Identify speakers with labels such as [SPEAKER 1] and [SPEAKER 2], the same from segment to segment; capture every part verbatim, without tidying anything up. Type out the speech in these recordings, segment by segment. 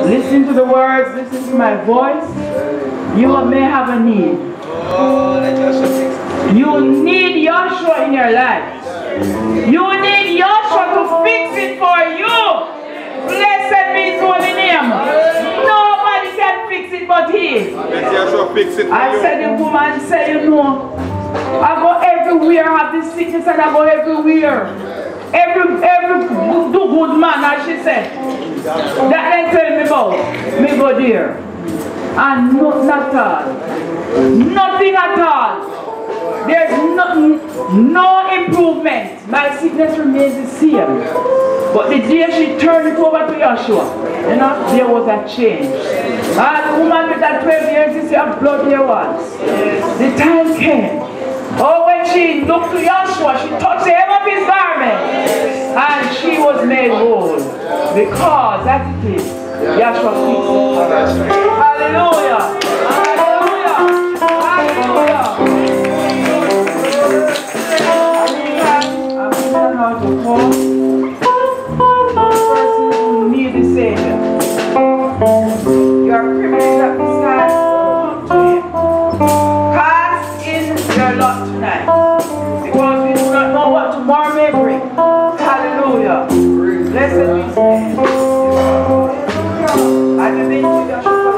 [SPEAKER 1] Listen to the words, listen to my voice. You may have a need. You need Yahshua in your life. You need Yahshua to fix it for you. Blessed be his holy name. Nobody can fix it but he. I said the woman said, you know, I go everywhere, I have this sickness and I go everywhere. Every every do good man, as she said. That they tell me about. Me go there. And no, not at all. Nothing at all. There's no, no improvement. My sickness remains the same. But the day she turned it over to Yahshua, you know, there was a change. And the woman with that twelve years, you see how blood there was. The time came. Oh, when she looked to Yahshua, she touched the hem of his garment. And she was made whole. Because that it is. Yahshua fixed it. Hallelujah. Hallelujah. Hallelujah. I'm going to call the person who needs the Savior. Your criminals at this time, come to him. Cast in your lot tonight. Because we do not know what tomorrow may bring. Hallelujah. Blessed be his name. I believe you, Yahshua.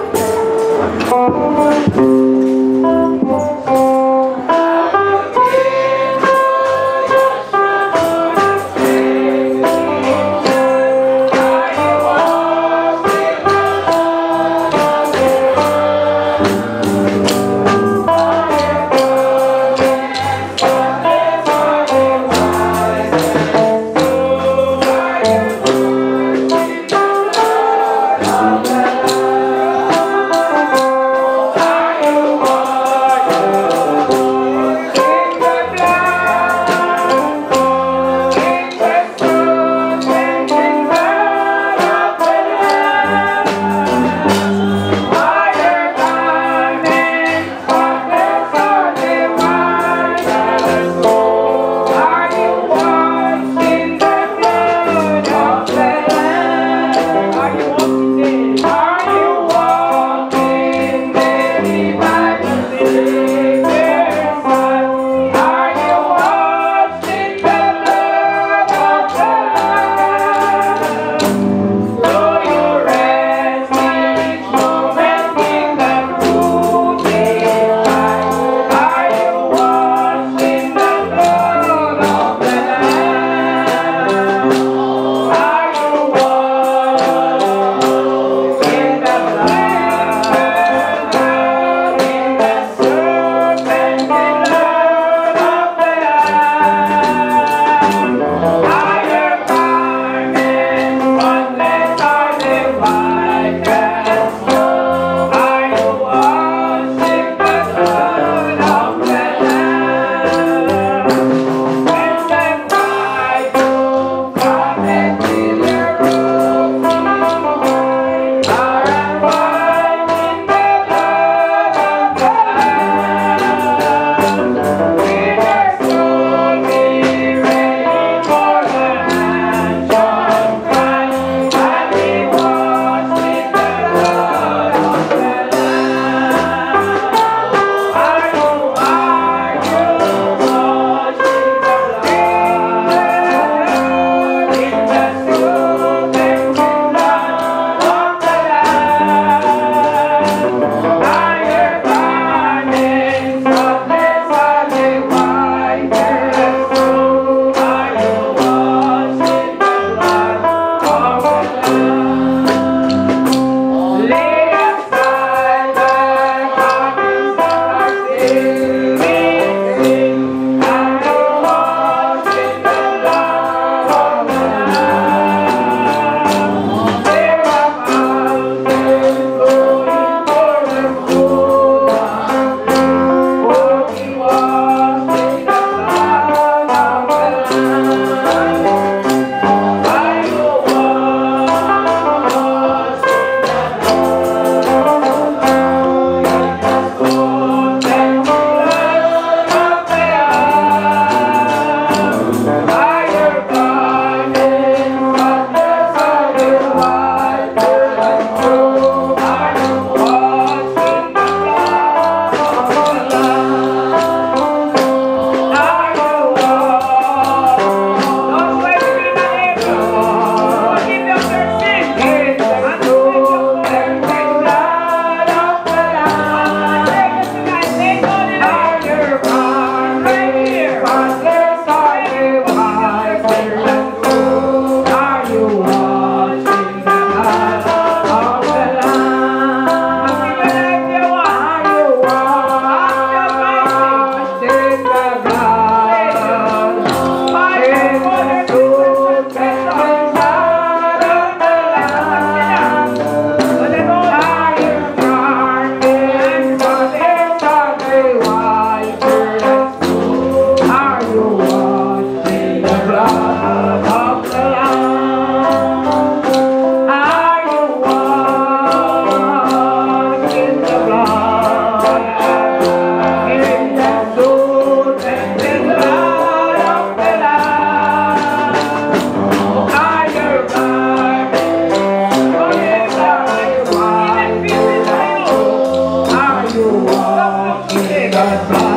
[SPEAKER 1] Are you walking there?
[SPEAKER 2] God, God.